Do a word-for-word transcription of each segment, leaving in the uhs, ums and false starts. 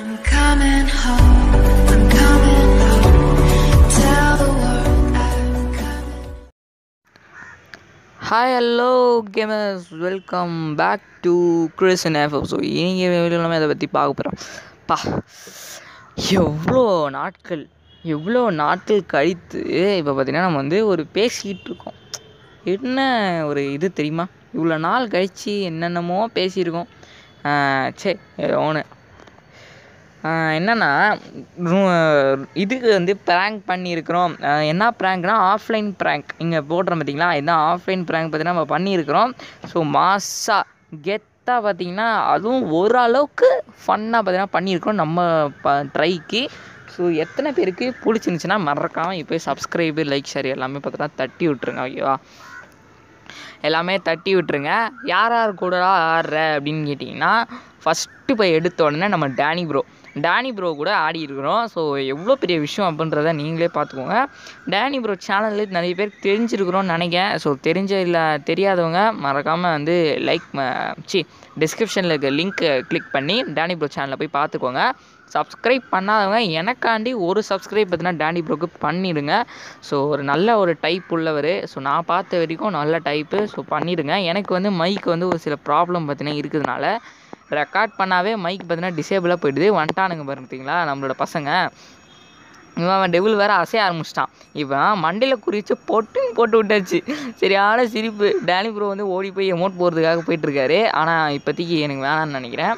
coming home, I'm coming home. Tell the world I'm coming. Hi, hello gamers, welcome back to Kryswin F. So இன்றைக்கி video நம்ம இதை பற்றி பார்க்க போகிறோம். பா எவ்வளோ நாட்கள் எவ்வளோ நாட்கள் கழித்து இப்போ பார்த்திங்கன்னா நம்ம வந்து ஒரு பேசிக்கிட்டு இருக்கோம். என்ன ஒரு இது தெரியுமா? இவ்வளோ நாள் கழித்து என்னென்னமோ பேசியிருக்கோம். சே ஒன்று என்னென்னா இதுக்கு வந்து ப்ராங்க் பண்ணியிருக்கிறோம். என்ன ப்ராங்க்னால் ஆஃப்லைன் ப்ராங்க் இங்கே போடுறோம் பார்த்தீங்களா, இதுதான் ஆஃப்லைன் ப்ராங்க் பார்த்தீங்கன்னா நம்ம பண்ணியிருக்கிறோம். ஸோ மாஸாக கெத்தாக பார்த்திங்கன்னா அதுவும் ஓரளவுக்கு ஃபன்னாக பார்த்திங்கன்னா பண்ணியிருக்கிறோம் நம்ம ப ட்ரைக்கு. ஸோ எத்தனை பேருக்கு பிடிச்சிருந்துச்சின்னா மறக்காமல் இப்போ சப்ஸ்கிரைபு லைக் ஷேர் எல்லாமே பார்த்தீங்கன்னா தட்டி விட்ருங்க. ஓகேவா, எல்லாமே தட்டி விட்டுருங்க. யார் யார் கூட ஆடுற அப்படின்னு கேட்டிங்கன்னா, ஃபஸ்ட்டு போய் எடுத்த உடனே நம்ம டேனி ப்ரோ டேனி ப்ரோ கூட ஆடி இருக்கிறோம். ஸோ எவ்வளோ பெரிய விஷயம் அப்படின்றத நீங்களே பார்த்துக்கோங்க. டேனி ப்ரோ சேனலில் நிறைய பேருக்கு தெரிஞ்சிருக்கிறோன்னு நினைக்கிறேன். ஸோ தெரிஞ்ச இல்லை தெரியாதவங்க மறக்காமல் வந்து லைக் சி டிஸ்கிரிப்ஷனில் இருக்க லிங்க்கை கிளிக் பண்ணி டேனி ப்ரோ சேனலில் போய் பார்த்துக்கோங்க. சப்ஸ்கிரைப் பண்ணாதவங்க எனக்காண்டி ஒரு சப்ஸ்கிரைப் பார்த்தீங்கன்னா டேனி ப்ரோக்கு பண்ணிவிடுங்க. ஸோ ஒரு நல்ல ஒரு டைப் உள்ளவர். ஸோ நான் பார்த்த வரைக்கும் நல்ல டைப்பு. ஸோ பண்ணிவிடுங்க. எனக்கு வந்து மைக் வந்து ஒரு சில ப்ராப்ளம் பார்த்தீங்கன்னா இருக்கிறதுனால ரெக்கார்ட் பண்ணாவே மைக் பார்த்தீங்கன்னா டிசேபிளாக போயிடுது. வந்துட்டானுங்க பார்த்தீங்களா நம்மளோட பசங்க. இவன் டெவில் வேறு அசைய ஆரம்பிச்சிட்டான். இவன் மண்டையில் குறித்து பொட்டுன்னு போட்டு விட்டாச்சு. சரியான சிரிப்பு. டேனி ப்ரோ வந்து ஓடி போய் எமௌண்ட் போகிறதுக்காக போயிட்டுருக்காரு. ஆனால் இப்போதைக்கு எனக்கு வேணான்னு நினைக்கிறேன்.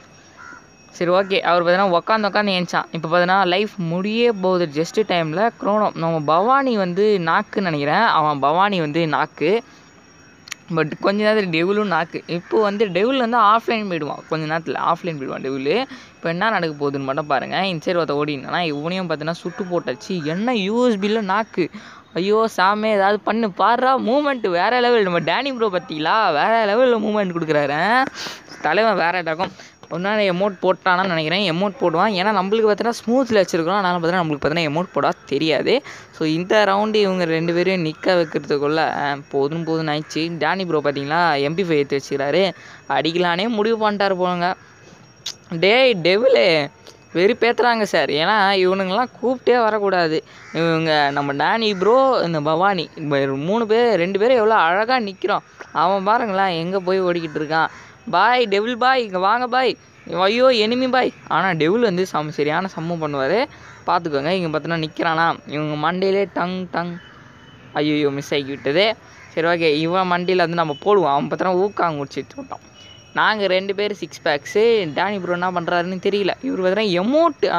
சரி ஓகே, அவர் பார்த்தீங்கன்னா உக்காந்து உக்காந்து ஏஞ்சான். இப்போ பார்த்தீங்கன்னா லைஃப் முடியே போகுது ஜஸ்ட்டு டைமில். க்ரோனோ நம்ம பவானி வந்து நாக்குன்னு நினைக்கிறேன். அவன் பவானி வந்து நாக்கு. பட் கொஞ்ச நேரத்தில் டெவிலும் நாக்கு. இப்போது வந்து டெவில் வந்து ஆஃப்லைன் போயிடுவான். கொஞ்ச நேரத்தில் ஆஃப்லைன் போயிடுவான் டெவில். இப்போ என்ன நடக்க போகுதுன்னு மட்டும் பாருங்கள். இந்த சைடு ஒருத்த ஓடினா இவனையும் பார்த்தீங்கன்னா சுட்டு போட்டாச்சு. என்ன யூஎஸ்பியில் நாக்கு. ஐயோ சாமே ஏதாவது பண்ணு பாடுறா. மூமெண்ட்டு வேறு லெவல். நம்ம டேனி ப்ரோ பார்த்தீங்களா வேறு லெவலில் மூமெண்ட் கொடுக்குறாரு. தலைவன் வேறு இடக்கும் ஒன்றா எமௌண்ட் போட்டானான்னு நினைக்கிறேன். எமௌண்ட் போடுவான். ஏன்னா நம்மளுக்கு பார்த்தீங்கன்னா ஸ்மூத்தில் வச்சுருக்கோம். அதனால் பார்த்தீங்கன்னா நம்மளுக்கு பார்த்தீங்கன்னா எமௌண்ட் போட தெரியாது. ஸோ இந்த ரவுண்டு இவங்க ரெண்டு பேரையும் நிற்க வைக்கிறதுக்குள்ளே போதும் போதும் ஆயிடுச்சு. டேனி ப்ரோ பார்த்தீங்களா எம்பி ஃபைவ் ஏற்றி வச்சுக்கிறாரு. அடிக்கலானே முடிவு பண்ணிட்டார் போங்க. டேய் டெவிலே வெறுப்பேற்றுறாங்க சார். ஏன்னா இவனுங்கெல்லாம் கூப்பிட்டே வரக்கூடாது. இவங்க நம்ம டேனி ப்ரோ இந்த பவானி மூணு பேர் ரெண்டு பேரும் எவ்வளோ அழகாக நிற்கிறோம். அவன் பாருங்களேன் எங்கே போய் ஓடிக்கிட்டு இருக்கான். பாய் டெவில் பாய் இங்கே வாங்க பாய். ஐயோ எனிமி பாய். ஆனால் டெவில் வந்து சம் சரியான சம்மம் பண்ணுவார். பார்த்துக்கோங்க. இங்கே பார்த்தோன்னா நிற்கிறானா இவங்க மண்டையிலே டங் டங். ஐயோ மிஸ் ஆகி விட்டது. சரி ஓகே, இவன் மண்டியில் வந்து நம்ம போடுவோம். அவன் பார்த்தோன்னா ஊக்காங்க முடிச்சுட்டு விட்டோம். நாங்கள் ரெண்டு பேர் சிக்ஸ் பேக்ஸு. டேனி ப்ரோ என்ன பண்ணுறாருன்னு தெரியல. இவர் பார்த்தோன்னா எமௌண்ட்டு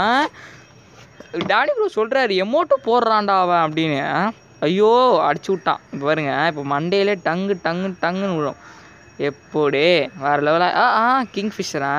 டேனி ப்ரோ சொல்கிறாரு எமௌண்ட்டு போடுறான்டா அவன் அப்படின்னு. ஐயோ அடிச்சு விட்டான். இப்போ பாருங்க இப்போ மண்டையிலே டங்கு டங்கு டங்குன்னு விழும். எப்போடே வேறு லெவலாக ஆ ஆ கிங் ஃபிஷரா.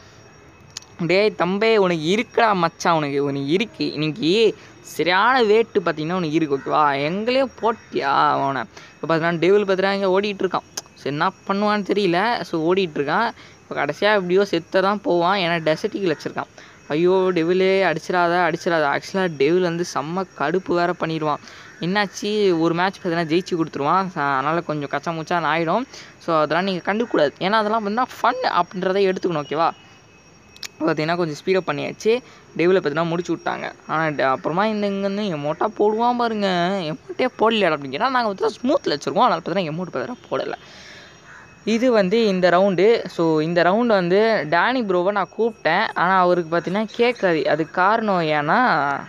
டே தம்பே உனக்கு இருக்கா மச்சான். உனக்கு உனக்கு இருக்கு இன்னைக்கு சரியான வேட்டு பார்த்தீங்கன்னா உனக்கு இருக்கு. ஓகேவா, எங்களையும் போட்டியா அவனை. இப்போ பார்த்தீங்கன்னா டெவில் பார்த்தீங்கன்னா இங்கே ஓடிட்டு இருக்கான். ஸோ என்ன பண்ணுவான்னு தெரியல. ஸோ ஓடிட்டுருக்கான். இப்போ கடைசியாக எப்படியோ செத்த தான் போவான். ஏன்னா டெசர்ட்டிக்கில் வச்சுருக்கான். ஐயோ டெவிலே அடிச்சிடாத அடிச்சிடாத. ஆக்சுவலாக டெவில் வந்து செம்ம கடுப்பு வேறு பண்ணிடுவான். என்னாச்சு ஒரு மேட்ச் பார்த்தீங்கன்னா ஜெயிச்சு கொடுத்துருவான். அதனால் கொஞ்சம் கச்சா முச்சான்னு ஆகிடும். ஸோ அதெல்லாம் நீங்கள் கண்டுக்கூடாது. ஏன்னா அதெல்லாம் பார்த்தீங்கன்னா ஃபன் அப்படின்றத எடுத்துக்கணும். ஓகேவா, பார்த்தீங்கன்னா கொஞ்சம் ஸ்பீடப் பண்ணியாச்சு. டெவிலை பார்த்தீங்கன்னா முடிச்சு விட்டாங்க. ஆனால் அப்புறமா இந்த இங்கேருந்து எமௌண்ட்டாக போடுவான் பாருங்க. எமௌண்ட்டே போடல அப்படிங்கிறா. நாங்கள் பார்த்தீங்கன்னா ஸ்மூத்தில் வச்சுருக்கோம். அதனால் பார்த்தீங்கன்னா எமௌண்ட் பார்த்தீங்கன்னா போடலை. இது வந்து இந்த ரவுண்டு. ஸோ இந்த ரவுண்டு வந்து டேனி ப்ரோவை நான் கூப்பிட்டேன். ஆனால் அவருக்கு பார்த்தீங்கன்னா கேட்காது. அதுக்கு காரணம் ஏன்னா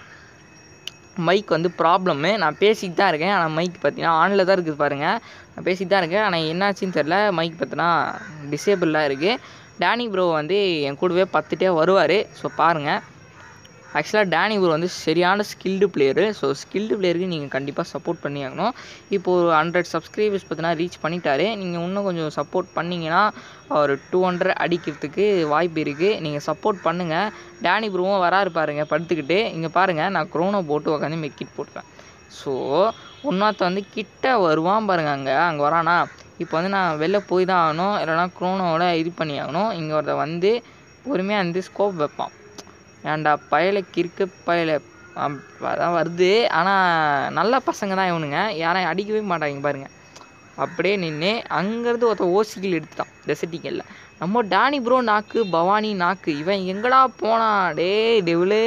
மைக் வந்து ப்ராப்ளம்மு. நான் பேசிட்டு தான் இருக்கேன். ஆனால் மைக் பார்த்தீங்கன்னா ஆனில் தான் இருக்குது பாருங்கள். நான் பேசிட்டு தான் இருக்கேன். ஆனால் என்னாச்சுன்னு தெரில. மைக் பார்த்தீங்கன்னா டிசேபிளாக இருக்குது. டேனி ப்ரோ வந்து என் கூடவே பத்துட்டே வருவார். ஸோ பாருங்கள். ஆக்சுவலாக டேனி ப்ரோ வந்து சரியான ஸ்கில்டு பிளேயரு. ஸோ ஸ்கில்டு பிளேயருக்கு நீங்கள் கண்டிப்பாக சப்போர்ட் பண்ணி ஆகணும். இப்போது ஒரு ஹண்ட்ரட் சப்ஸ்கிரைபர்ஸ் பார்த்தீங்கன்னா ரீச் பண்ணிட்டாரு. நீங்கள் இன்னும் கொஞ்சம் சப்போர்ட் பண்ணிங்கன்னா ஒரு டூ ஹண்ட்ரட் அடிக்கிறதுக்கு வாய்ப்பு இருக்குது. நீங்கள் சப்போர்ட் பண்ணுங்கள். டேனி ப்ரோவும் வராரு பாருங்கள் படுத்துக்கிட்டு. இங்கே பாருங்கள் நான் க்ரோனோ போட்டு உட்காந்து மெக்கிட் போட்டுப்பேன். ஸோ ஒன்றாத்த வந்து கிட்ட வருவான் பாருங்கள். அங்கே அங்கே வரானா. இப்போ வந்து நான் வெளில போய் தான் ஆகணும். இல்லைனா க்ரோனோவோட இது பண்ணி ஆகணும். இங்கே ஒருத்த வந்து பொறுமையாக வந்து ஸ்கோப் வைப்பான். ஏன்டா பயலை கிறுக்கு பயலை அதான் வருது. ஆனால் நல்ல பசங்க தான் இவனுங்க. யாரையும் அடிக்கவே மாட்டாங்க பாருங்கள். அப்படியே நின்று அங்கேருந்து ஒருத்த ஓசிக்கில் எடுத்துட்டான் டெசர்ட்டிக்கல்ல. நம்ம டானி ப்ரோ நாக்கு, பவானி நாக்கு. இவன் எங்கடா போனா? டே டெவிலே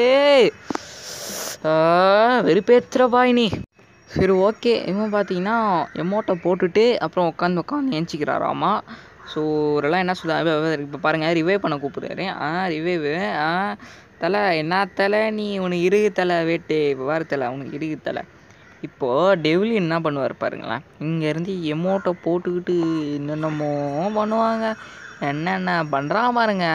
வெறுப்பேத்துற பாய் நீ. சரி ஓகே. இவன் பார்த்தீங்கன்னா எமௌண்ட்டை போட்டுட்டு அப்புறம் உட்காந்து உட்காந்து ஏஞ்சிக்கிறாராமா. ஸோ இதெல்லாம் என்ன சொல்ல இப்போ பாருங்கள் ரிவைவ் பண்ண கூப்பிடுறாரு. ஆ ரிவைவ் ஆ தலை என்ன தலை நீ உனக்கு இறுகு தலை வேட்டு இப்போ வார தலை உனக்கு இறுகு தலை. இப்போது டெவில் என்ன பண்ணுவார் பாருங்களேன். இங்கேருந்து எமௌண்ட்டை போட்டுக்கிட்டு என்னென்னமோ பண்ணுவாங்க. என்னென்ன பண்ணுறான் பாருங்க.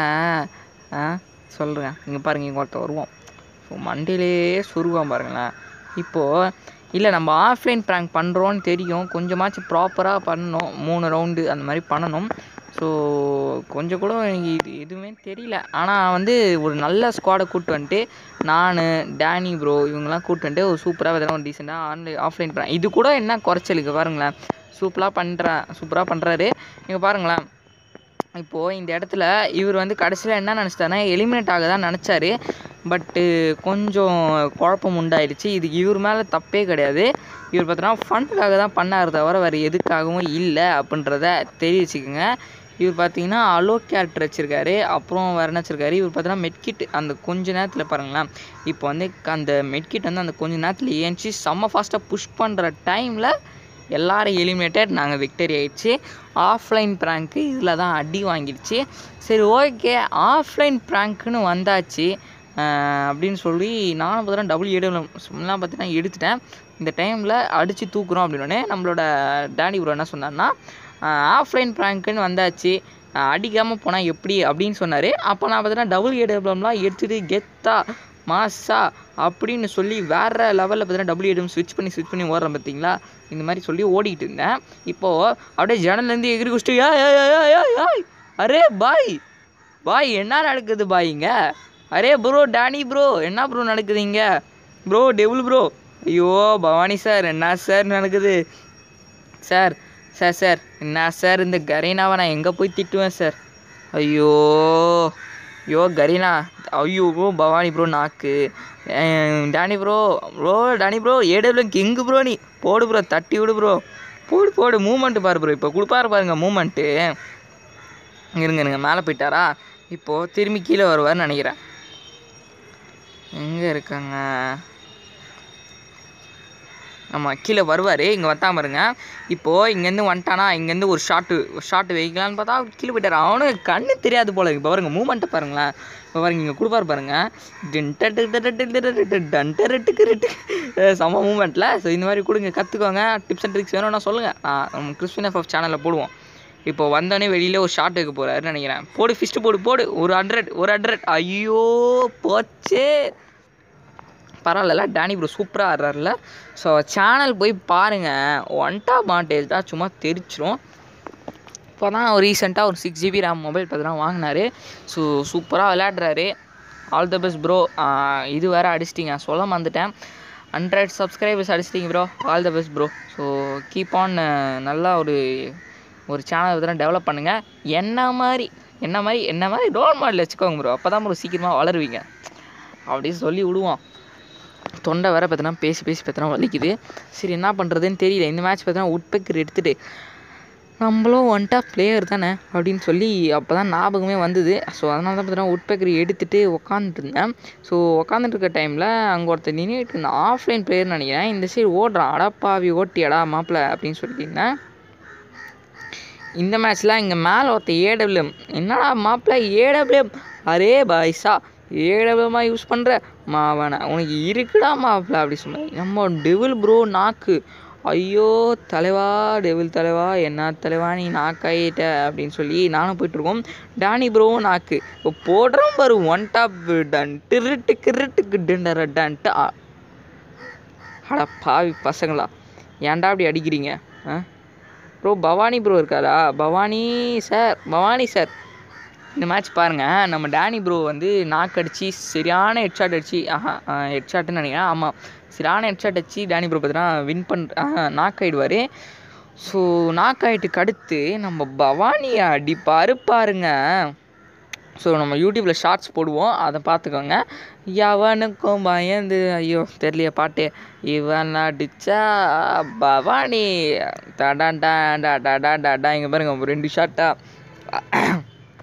ஆ சொல்கிறேன். இங்கே பாருங்கள் இங்கே ஒருத்தர் வருவோம். ஸோ மண்டிலே சுருவான் பாருங்களேன். இப்போது இல்லை நம்ம ஆஃப்லைன் ப்ராங்க் பண்ணுறோன்னு தெரியும். கொஞ்சமாச்சும் ப்ராப்பராக பண்ணணும். மூணு ரவுண்டு அந்த மாதிரி பண்ணணும். ஸோ கொஞ்சம் கூட எனக்கு இது எதுவுமே தெரியல. ஆனால் வந்து ஒரு நல்ல ஸ்குவாடை கூப்பிட்டு வந்துட்டு நான் டேனி ப்ரோ இவங்கெல்லாம் கூப்பிட்டு வந்துட்டு ஒரு சூப்பராக எதனா ஒரு டீசெண்டாக ஆன்லைன் ஆஃப்லைன் ப்ராங்க் இது கூட என்ன குறைச்சலுக்கு பாருங்களேன். சூப்பராக பண்ணுறேன் சூப்பராக பண்ணுறாரு. இங்கே பாருங்களேன். இப்போது இந்த இடத்துல இவர் வந்து கடைசியில் என்ன நினச்சிட்டாருன்னா எலிமினேட் ஆக தான் நினச்சாரு. பட்டு கொஞ்சம் குழப்பம் உண்டாயிடுச்சு. இது இவர் மேலே தப்பே கிடையாது. இவர் பார்த்தோன்னா ஃபண்டுக்காக தான் பண்ணார் தவிர வேறு எதுக்காகவும் இல்லை அப்படின்றத தெரிவிச்சுக்குங்க. இவர் பார்த்தீங்கன்னா அலோ கேரக்டர் வச்சுருக்காரு. அப்புறம் வேறு என்ன வச்சுருக்காரு இவர் பார்த்தீங்கன்னா மெட்கிட் அந்த கொஞ்ச நேரத்தில் பாருங்களேன். இப்போ வந்து அந்த மெட்கிட் வந்து அந்த கொஞ்ச நேரத்தில் ஏஞ்சி செம்ம ஃபாஸ்ட்டாக புஷ் பண்ணுற டைமில் எல்லோரும் எலிமினேட்டட். நாங்கள் விக்டரி ஆகிடுச்சு. ஆஃப்லைன் ப்ராங்க்கு இதில் தான் அடி வாங்கிடுச்சு. சரி ஓகே ஆஃப்லைன் ப்ராங்க்குன்னு வந்தாச்சு அப்படின்னு சொல்லி நானும் பார்த்தீங்கன்னா டபுள் ஏடபிள்யூ சும்லாம் பார்த்தீங்கன்னா எடுத்துட்டேன். இந்த டைமில் அடித்து தூக்குறோம் அப்படின்னே நம்மளோட டேனி ப்ரோ என்ன சொன்னார்னா ஆஃப்லைன் ப்ராங்க்குன்னு வந்தாச்சு அடிக்காமல் போனால் எப்படி அப்படின்னு சொன்னார். அப்போ நான் பார்த்தீங்கன்னா டபுள் ஏடபிள்யூலாம் எடுத்துகிட்டு கெத்தா மாசா அப்படின்னு சொல்லி வேறு லெவலில் பார்த்தீங்கன்னா டபுள் ஏடபிள்யூ ஸ்விட்ச் பண்ணி ஸ்விட்ச் பண்ணி ஓடுறேன் பார்த்தீங்களா. இந்த மாதிரி சொல்லி ஓடிக்கிட்டு இருந்தேன். இப்போது அப்படியே ஜன்னல்லேருந்து எகிரி குடிச்சிட்டு ஏய் அரே பாய் பாய் என்ன நடக்குது பாய்ங்க. அரே ப்ரோ டேனி ப்ரோ என்ன ப்ரோ நடக்குதுங்க ப்ரோ டெவில் ப்ரோ. ஐயோ பவானி சார் என்ன சார் நடக்குது சார் சார் சார் என்ன சார் இந்த கரீனாவை நான் எங்கே போய் திட்டுவேன் சார். ஐயோ ஐயோ கரீனா ஐயோ Bhavani bro knock Danny bro bro Danny bro AW king bro நீ போடு ப்ரோ தட்டி விடு ப்ரோ போடு போடு மூமெண்ட்டு பாரு ப்ரோ. இப்போ கொடுப்பாரு பாருங்க மூமெண்ட்டு. இருங்க இருங்க மேலே போயிட்டாரா. இப்போது திரும்பி கீழே வருவார்னு நினைக்கிறேன். எங்கே இருக்காங்க ஆமாம் கீழே வருவார். இங்கே வந்தா பாருங்க. இப்போது இங்கேருந்து வந்துட்டானா இங்கேருந்து ஒரு ஷாட்டு ஷாட்டு வைக்கலான்னு பார்த்தா கீழே போயிட்டார். அவனுக்கு கண்ணு தெரியாது போல. இப்போ பாருங்க மூமெண்ட்டை பாருங்களேன். இப்போ பாருங்க இங்கே கொடுப்பாரு பாருங்கள் டன்ட்டு ரெட்டு செம்ம மூமெண்ட்டில். ஸோ இந்த மாதிரி கொடுங்க கற்றுக்கோங்க. டிப்ஸ் அண்ட் ட்ரிக்ஸ் வேணும்னா சொல்லுங்கள். நான் கிறிஸ்வின் எஃப் சேனலில் போடுவோம். இப்போ வந்தோடனே வெளியில் ஒரு ஷாட் வைக்க போகிறாருன்னு நினைக்கிறேன். போடு ஃபிஸ்ட்டு போடு போடு ஒரு ஹண்ட்ரட் ஒரு ஹண்ட்ரட் ஐயோ போச்சே. பரவாயில்ல டேனி ப்ரோ சூப்பராக ஆடுறாருல. ஸோ சேனல் போய் பாருங்கள். ஒன் டாப் மாண்டேஜ் தான் சும்மா தெரிச்சிரும். இப்போ தான் ஒரு ரீசெண்டாக ஒரு சிக்ஸ் ஜிபி ரேம் மொபைல் பார்த்தீங்கன்னா வாங்கினார். ஸோ சூப்பராக விளையாடுறாரு. All the best bro. இது வேறு அடிச்சிட்டிங்க சொல்ல மறந்துட்டேன். ஹண்ட்ரட் சப்ஸ்கிரைபர்ஸ் அடிச்சிட்டிங்க bro. All the best bro. So keep on நல்லா ஒரு ஒரு சேனல் பார்த்தீங்கன்னா டெவலப் பண்ணுங்கள். என்ன மாதிரி என்ன மாதிரி என்ன மாதிரி ரோல் மாடல் வச்சுக்கோங்க ப்ரோ. அப்போ தான் ப்ரோ சீக்கிரமாக வளருவீங்க அப்படின்னு சொல்லி விடுவோம். தொண்டை வேறு பார்த்தீங்கன்னா பேசி பேசி பார்த்தீங்கன்னா வலிக்குது. சரி என்ன பண்ணுறதுன்னு தெரியல. இந்த மேட்ச் பார்த்தீங்கன்னா உட்பெக்கர் எடுத்துகிட்டு நம்மளும் ஒன் டாப் பிளேயர் தானே அப்படின்னு சொல்லி அப்போ தான் ஞாபகமே வந்தது. ஸோ அதனால தான் பார்த்தீங்கன்னா உட்பெக்கர் எடுத்துகிட்டு உக்காந்துட்டு இருந்தேன். ஸோ உக்காந்துட்டு இருக்க டைமில் அங்கே ஒருத்தர் நின்றுட்டு இருந்தேன். ஆஃப்லைன் பிளேயர்னு நினைக்கிறேன். இந்த சைடு ஓடுறான். அடப்பாவி ஓட்டியடா மாப்பிள்ள அப்படின்னு சொல்லியிருந்தேன். இந்த மேட்ச்சில் இங்கே மேலே ஒருத்தர் ஏடபிள்யூஎம் என்னடா மாப்பிள்ள ஏடபிள்யூஎம் அரே பாய்ஸா ஏடபிள்யூமா யூஸ் பண்ணுற மாவன உனக்கு இருக்குடா மாப்பிள்ள அப்படி சொன்னார். நம்ம டெவில் ப்ரோ நாக்கு ஐயோ தலைவா டெவில் தலைவா என்ன தலைவா நீ நாக்காயிட்ட அப்படின்னு சொல்லி நானும் போயிட்டுருக்கோம். டேனி ப்ரோவும் நாக்கு இப்போ போடுறோம் பாரு ஒன் டாப் டன்ட்டு ரிட்டு கிருட்டுக்கு டிண்டர டன்ட்டு. அட பாவி பசங்களா ஏன்டா அப்படி அடிக்கிறீங்க ஆ ப்ரோ. பவானி ப்ரோ இருக்காரா பவானி சார் பவானி சார். இந்த மேட்ச் பாருங்கள். நம்ம டேனி ப்ரோ வந்து நாக்கு அடித்து சரியான ஹெட்ஷாட் அடித்து ஆஹா ஹெட்ஷாட்டுன்னு நினைக்கிறேன். ஆமாம் சரியான ஹெட்ஷாட் அடித்து டேனி ப்ரோ பார்த்தீங்கன்னா வின் பண்ணுற நாக் ஆகிடுவார். ஸோ நாக் ஆகிட்டுக்கு அடுத்து நம்ம பவானியை அடிப்பாரு பாருங்க. ஸோ நம்ம யூடியூப்பில் ஷார்ட்ஸ் போடுவோம் அதை பார்த்துக்கோங்க. எவனுக்கும் பயந்து ஐயோ தெரியலையே பாட்டு இவன் அடித்தா பவானி டடா டா டா டா டா இங்கே பாருங்க ரெண்டு ஷாட்டா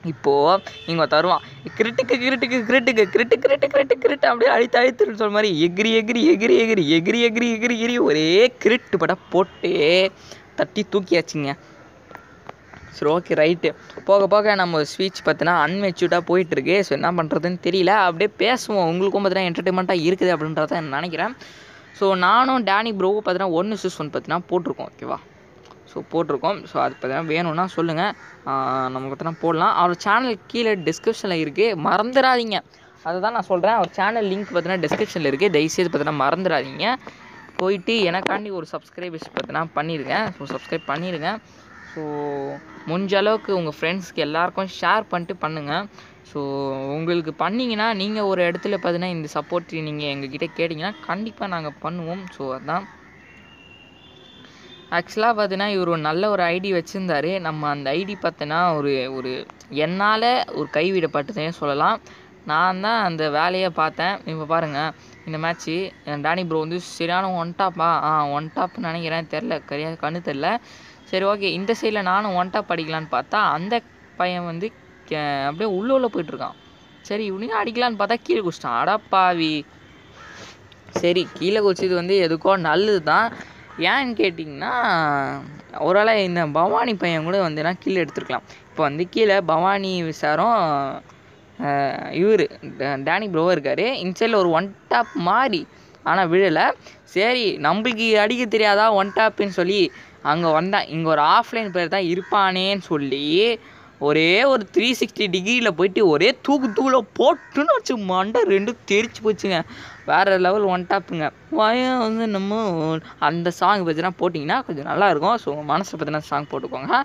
இப்போது இங்கே தருவான் கிரிட்டுக்கு கிரிட்டுக்கு கிரிட்டுக்கு கிரிட்டு கிரிட்டு கிரிட்டு கிரிட்டு அப்படியே அழித்து அழித்துன்னு சொல்ல மாதிரி எகிரி எகிரி எகிரி எகிரி எகிரி எகிரி எகிரி எகிரி ஒரே கிரிட்டு பட போட்டு தட்டி தூக்கியாச்சுங்க. சரி ஓகே ரைட்டு. போக போக நம்ம ஸ்பீச் பார்த்தினா அன்மெச்சூர்டாக போயிட்டுருக்கு. ஸோ என்ன பண்ணுறதுன்னு தெரியல. அப்படியே பேசுவோம், உங்களுக்கும் பார்த்தீங்கன்னா என்டர்டைன்மெண்ட்டாக இருக்குது அப்படின்றத நினைக்கிறேன். ஸோ நானும் டேனி ப்ரோவும் பார்த்தீங்கன்னா ஒன்று சிக்ஸ் ஒன் பார்த்தீங்கன்னா போட்டிருக்கோம். ஓகேவா? ஸோ போட்டிருக்கோம். ஸோ அது பார்த்தீங்கன்னா வேணும்னா சொல்லுங்கள், நம்ம பார்த்தீங்கன்னா போடலாம். அவர் சேனல் கீழே டிஸ்கிரிப்ஷனில் இருக்குது, மறந்துடாதீங்க. அதை தான் நான் சொல்கிறேன். அவர் சேனல் லிங்க் பார்த்தீங்கன்னா டிஸ்கிரிப்ஷனில் இருக்குது, தயவுசெய்து பார்த்தீங்கன்னா மறந்துடாதீங்க. போயிட்டு எனக்காண்டி ஒரு சப்ஸ்கிரைபர்ஸ் பார்த்தீங்கன்னா பண்ணிடுங்க. ஸோ சப்ஸ்கிரைப் பண்ணிடுங்க. ஸோ முடிஞ்ச அளவுக்கு உங்கள் ஃப்ரெண்ட்ஸ்க்கு எல்லாேருக்கும் ஷேர் பண்ணிட்டு பண்ணுங்கள். ஸோ உங்களுக்கு பண்ணிங்கன்னா நீங்கள் ஒரு இடத்துல பார்த்தீங்கன்னா இந்த சப்போர்ட் நீங்கள் எங்ககிட்ட கேட்டிங்கன்னா கண்டிப்பாக நாங்கள் பண்ணுவோம். ஸோ அதுதான் ஆக்சுவலாக பார்த்தீங்கன்னா இவர் ஒரு நல்ல ஒரு ஐடி வச்சுருந்தார். நம்ம அந்த ஐடி பார்த்தோன்னா ஒரு ஒரு என்னால் ஒரு கைவிடப்பட்டதே சொல்லலாம். நான் தான் அந்த வேலையை பார்த்தேன். இப்போ பாருங்கள், இந்த மேட்ச்சு டேனி ப்ரோ வந்து சரியான ஒன் டாப்பா ஆ ஒன் டாப்னு நினைக்கிறேன், தெரில கரியா கண்ணு தெரில. சரி ஓகே, இந்த சைடில் நானும் ஒன் டாப் அடிக்கலான்னு பார்த்தா அந்த பையன் வந்து அப்படியே உள்ள உள்ள போயிட்டுருக்கான். சரி இவனையும் அடிக்கலான்னு பார்த்தா கீழே குடிச்சிட்டான். அடப்பாவி. சரி கீழே குடிச்சது வந்து எதுக்கோ நல்லது தான். ஏன்னு கேட்டிங்கன்னா ஒருவேளை இந்த பவானி பையன் கூட வந்து நான் கீழே எடுத்துருக்கலாம். இப்போ வந்து கீழே பவானி விசாரம் இவர் டேனி ப்ரோவாக இருக்கார். இந்த சைடில் ஒரு ஒன் டாப் மாறி ஆனால் விழலை. சரி நம்மளுக்கு அடிக்க தெரியாதா ஒன் டாப்புன்னு சொல்லி அங்கே வந்தேன். இங்கே ஒரு ஆஃப்லைன் பிளேயர் தான் இருப்பானேன்னு சொல்லி ஒரே ஒரு த்ரீ சிக்ஸ்டி டிகிரியில் போயிட்டு ஒரே தூக்கு தூக்கில் போட்டுன்னு வச்சு மண்டை ரெண்டும் தெரிச்சு போச்சுங்க. வேறு லெவல் ஒன் டாப்புங்க. வயம் வந்து நம்ம அந்த சாங் பார்த்தீங்கன்னா போட்டிங்கன்னா கொஞ்சம் நல்லாயிருக்கும். ஸோ மனசை பார்த்தீங்கன்னா சாங் போட்டுக்கோங்க.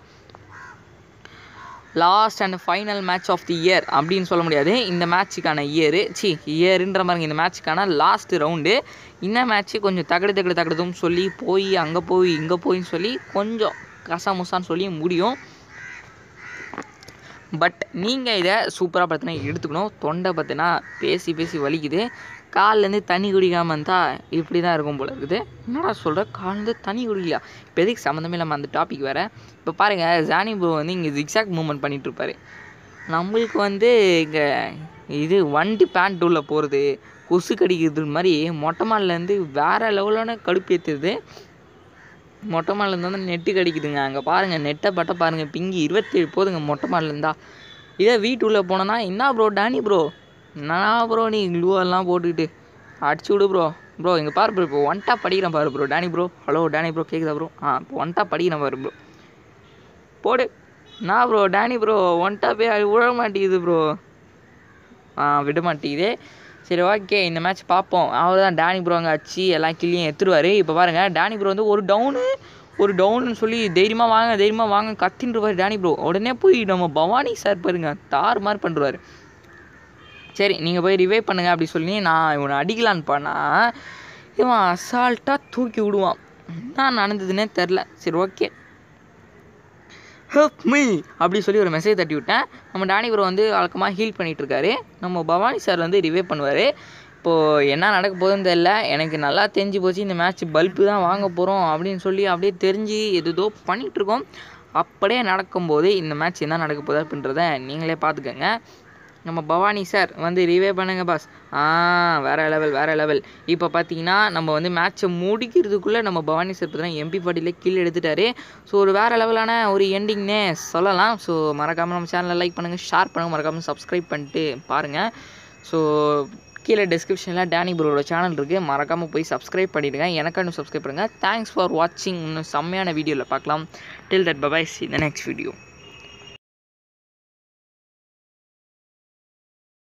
Last and final match of the year அப்படின்னு சொல்ல முடியாது, இந்த மேட்ச்சுக்கான இயரு சி இயருன்ற மாதிரி இந்த மேட்ச்சுக்கான லாஸ்ட்டு ரவுண்டு. இந்த மேட்ச்சு கொஞ்சம் தகடு தகடு தகடுதுன்னு சொல்லி போய் அங்கே போய் இங்கே போயின்னு சொல்லி கொஞ்சம் கசாமுசான்னு சொல்லி முடியும். பட் நீங்கள் இதை சூப்பராக பார்த்தீங்கன்னா எடுத்துக்கணும். தொண்டை பார்த்தீங்கன்னா பேசி பேசி வலிக்குது. கால்லேருந்து தண்ணி குடிக்காமல் இருந்தால் இப்படி தான் இருக்கும் போல இருக்குது. என்னடா சொல்கிற, கால்லேருந்து தண்ணி குடிக்கலையா? இப்போ எதுக்கு சம்மந்தமே இல்லாமல் அந்த டாபிக் வேறு. இப்போ பாருங்கள், ஜானி ப்ரோ வந்து இங்கே ஜிக்ஸாக் மூவ்மெண்ட் பண்ணிகிட்ருப்பார். நம்மளுக்கு வந்து இங்கே இது வண்டி பேண்ட் உள்ள போகிறது, கொசு கடிக்கிறது மாதிரி மொட்டை மாடிலேருந்து வேறு லெவலான கடுப்பு ஏற்றுது. மொட்டை மாடிலேருந்து வந்து நெட்டு கடிக்குதுங்க. அங்கே பாருங்கள், நெட்டை பட்ட பாருங்கள், பிங்கி இருபத்தேழு போதுங்க மொட்டை மாடிலேருந்தா. இதே வீட்டுள்ளே போனோன்னா என்ன ப்ரோ டேனி ப்ரோ, என்ன ப்ரோ நீ க்ளூவெல்லாம் போட்டுக்கிட்டு அடிச்சு விடு ப்ரோ. ப்ரோ இங்கே பாரு ப்ரோ, இப்போ ஒன் டாப் படிக்கிறேன் பாரு bro. Danny bro, hello Danny bro கேட்குதா ப்ரோ? ஆ இப்போ ஒன் டாப் படிக்கிறேன் பாரு ப்ரோ. போடு நான் ப்ரோ டேனி ப்ரோ ஒன் டாப்பே விட மாட்டேங்குது ப்ரோ. ஆ விட மாட்டேங்குது. சரி ஓகே, இந்த மேட்ச் பார்ப்போம். அவர் தான் டேனி ப்ரோ அங்கே அடிச்சு எல்லா கில்லையும் எடுத்துருவார். இப்போ பாருங்கள், டேனி ப்ரோ வந்து ஒரு டவுனு ஒரு டவுன்னு சொல்லி தைரியமாக வாங்க தைரியமாக வாங்க கத்தின்றுவார் டேனி ப்ரோ. உடனே போய் நம்ம பவானி சார் பாருங்க தார் மாதிரி பண்ணுறாரு. சரி நீங்கள் போய் ரிவைவ் பண்ணுங்கள் அப்படி சொல்லி நான் இவனை அடிக்கலான்னு பண்ணால் இவன் அசால்ட்டாக தூக்கி விடுவான். என்ன நடந்ததுன்னே தெரில. சரி ஓகே, ஹெல்ப் மீ அப்படி சொல்லி ஒரு மெசேஜ் தட்டி விட்டேன். நம்ம டேனி ப்ரோ வந்து வழக்கமாக ஹீல் பண்ணிகிட்ருக்காரு. நம்ம பவானி சார் வந்து ரிவைவ் பண்ணுவார். இப்போது என்ன நடக்க போகுதுன்னு தெரில. எனக்கு நல்லா தெரிஞ்சு போச்சு இந்த மேட்ச் பல்பு தான் வாங்க போகிறோம் அப்படின்னு சொல்லி அப்படியே தெரிஞ்சு எதுதோ பண்ணிகிட்ருக்கோம். அப்படியே நடக்கும்போது இந்த மேட்ச் என்ன நடக்க போகுது அப்படின்றத நீங்களே பார்த்துக்கோங்க. நம்ம பவானி சார் வந்து ரிவைவ் பண்ணுங்க பாஸ். ஆ வேறு லெவல் வேறு லெவல். இப்போ பார்த்தீங்கன்னா நம்ம வந்து மேட்ச்சை முடிக்கிறதுக்குள்ளே நம்ம பவானி சார் பார்த்தீங்கன்னா எம்பி ஃபார்ட்டியில் கீழே எடுத்துட்டாரு. ஸோ ஒரு வேறு லெவலான ஒரு எண்டிங்னே சொல்லலாம். ஸோ மறக்காமல் நம்ம சேனலை லைக் பண்ணுங்கள், ஷேர் பண்ணுங்கள், மறக்காமல் சப்ஸ்கிரைப் பண்ணிட்டு பாருங்கள். ஸோ கீழே டிஸ்கிரிப்ஷனில் டேனி ப்ரோட சேனல் இருக்குது, மறக்காமல் போய் சப்ஸ்கிரைப் பண்ணிவிடுங்க. எனக்கான சப்ஸ்கிரைப் பண்ணுங்கள். தேங்க்ஸ் ஃபார் வாட்சிங். இன்னும் செம்மையான வீடியோவில் பார்க்கலாம். Till that bye, see the next video.